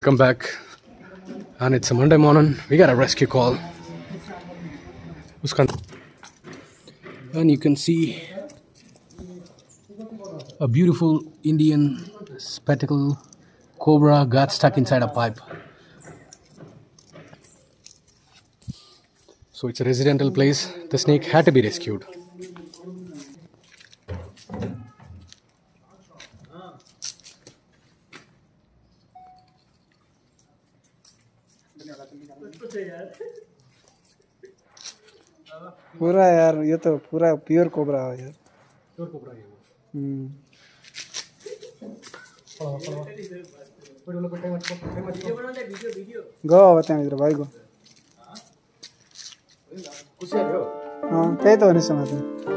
Come back, and it's a Monday morning. We got a rescue call. And you can see a beautiful Indian spectacle cobra got stuck inside a pipe. So it's a residential place. The snake had to be rescued. पूरा यार ये तो पूरा pure cobra है यार pure cobra है गो बताएं इधर भाई को हाँ ते तो नहीं समझते